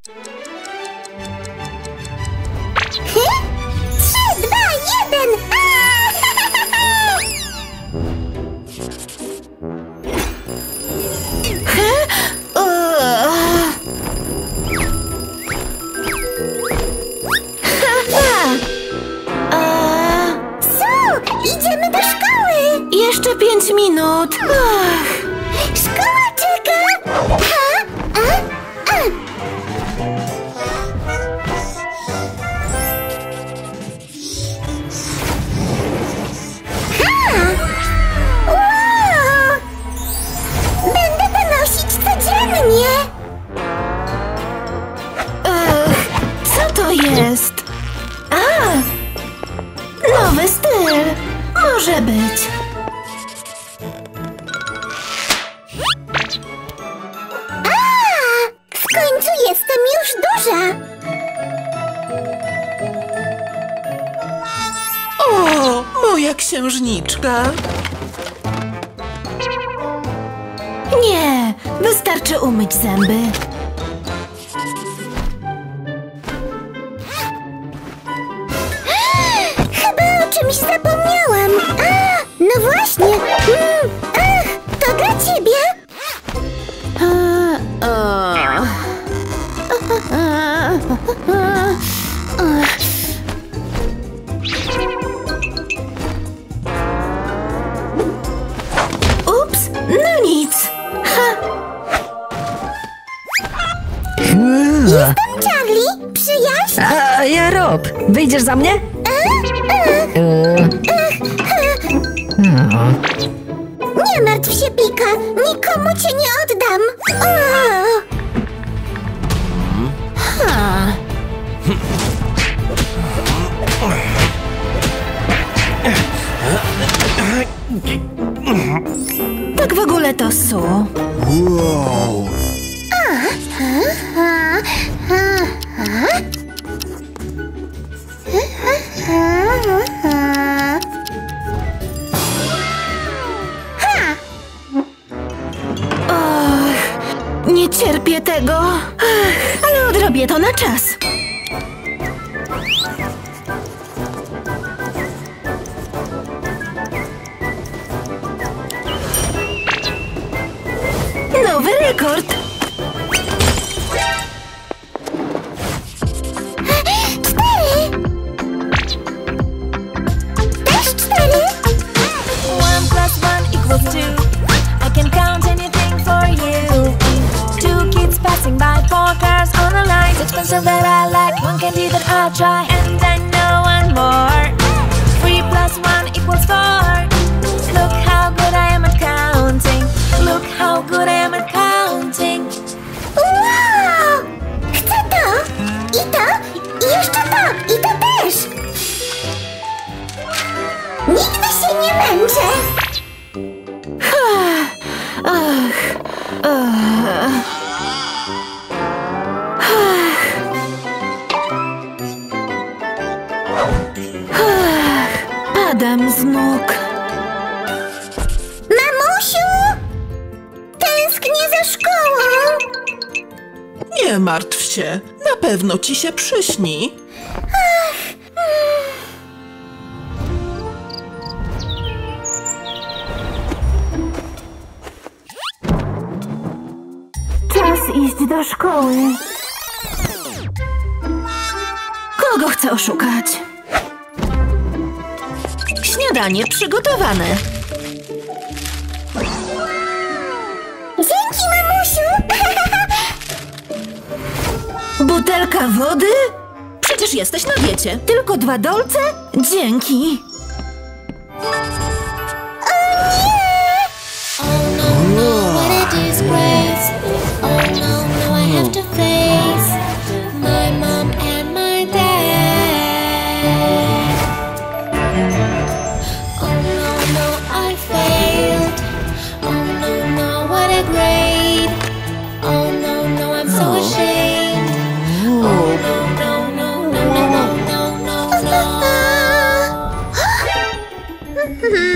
3, 2, 1! Idziemy do szkoły! Jeszcze 5 minut. Szkoła czeka! Wow! Będę to nosić codziennie! Co to jest? Nowy styl. Może być. W końcu jestem już duża! O, moja księżniczka. Nie, wystarczy umyć zęby. Chyba o czymś zapomniałam. No właśnie. To dla ciebie. Ups, no nic. Jestem Charlie. Przyjaźń. A ja Rob. Wyjdziesz za mnie? Nie martw się, Pika. Nikomu cię nie oddam. Tak w ogóle to Su. Wow. Nie cierpię tego. Ale odrobię to na czas. Nowy rekord. 4. Też 4. 1 + 1 = 2. I can count anything for you. 2 kids passing by, 4 cars on a line. 6 pencils that I like, 1 candy that I'll try, and I know 1 more. 3 + 1 = 4. Look how good I am at counting. Look how good I am at counting. Wow! Chcę to! I to! I jeszcze to! I to też! Nigdy się nie męczę! Padam z nóg. Mamusiu! Tęsknię za szkołą! Nie martw się. Na pewno ci się przyśni. Czas iść do szkoły. Kogo chcę oszukać? Śniadanie przygotowane. Dzięki, mamusiu! Butelka wody? Przecież jesteś na diecie. Tylko 2 dolce? Dzięki. Oh no, what a disgrace. Oh no, I have to face my mom and my dad. Oh no, I failed. Oh no, what a grade. Oh no, I'm so ashamed. Oh no.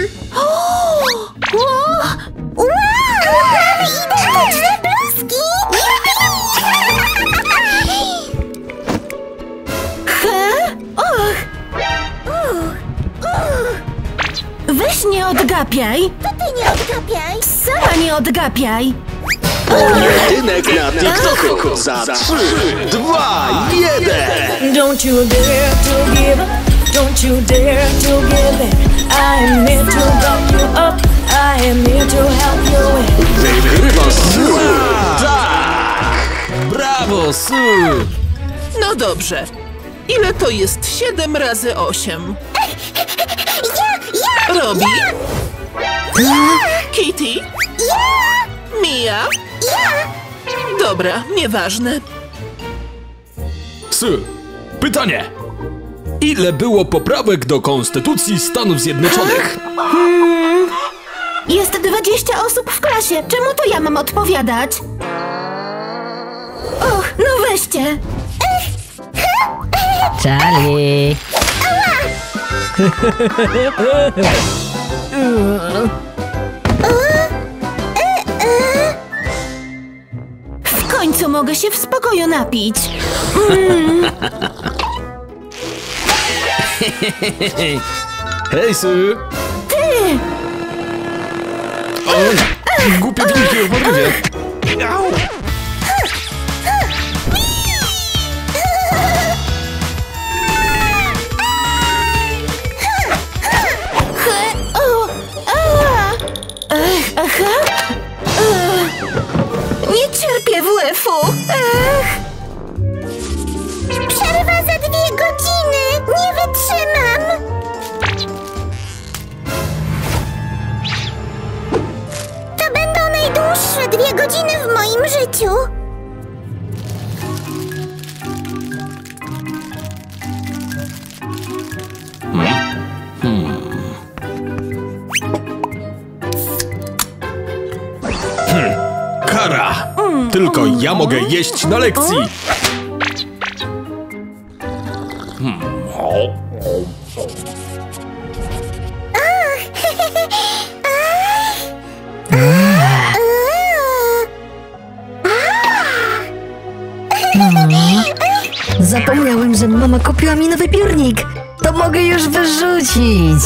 odgapiaj. To ty nie odgapiaj. Sama nie odgapiaj. Pojedynek na TikToku za 3, 2, 1. Don't you dare to give up. Don't you dare to give in. I am here to back you up. I am here to help you win. Wygrywa Su! Tak! Brawo, Su! No dobrze. Ile to jest 7 razy 8? Robi? Kitty? Mia? Dobra, nieważne. Su, pytanie. Ile było poprawek do Konstytucji Stanów Zjednoczonych? Jest 20 osób w klasie. Czemu to ja mam odpowiadać? Och, no weźcie. Charlie. W końcu mogę się w spokoju napić. Hej, Su! Ty! O, głupie wilki o podrywie. Nie cierpię WF-u. Przerwa za 2 godziny. Nie wytrzymam. To będą najdłuższe 2 godziny w moim życiu. Kara! Tylko ja mogę jeść na lekcji! Zapomniałem, że mama kupiła mi nowy piórnik. To mogę już wyrzucić.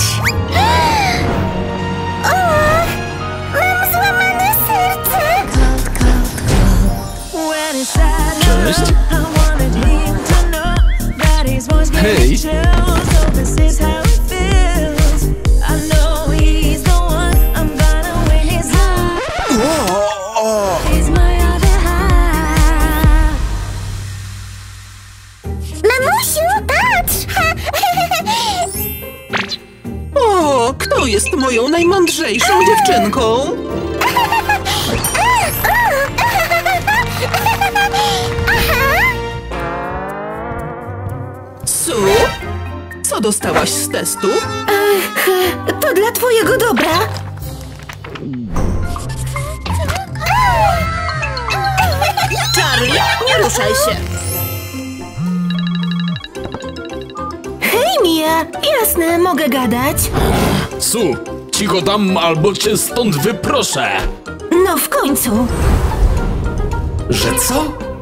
Mam złamane serce. When it's sad, Cześć! I wanted him to know that his voice gives Hej! me chills. So this is how it feels. I know he's the one. I'm gonna win his heart. He's my other half. Mamusiu, patrz. O, kto jest moją najmądrzejszą dziewczynką? Su? Co dostałaś z testu? To dla twojego dobra. Charlie, nie ruszaj się. Hej, Mia. Jasne, mogę gadać. Su, cicho tam, albo cię stąd wyproszę! No w końcu. Że co?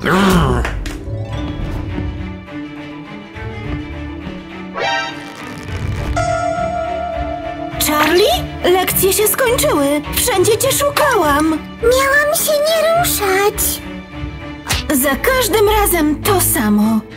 Charlie? Lekcje się skończyły. Wszędzie cię szukałam. Miałam się nie ruszać. Za każdym razem to samo.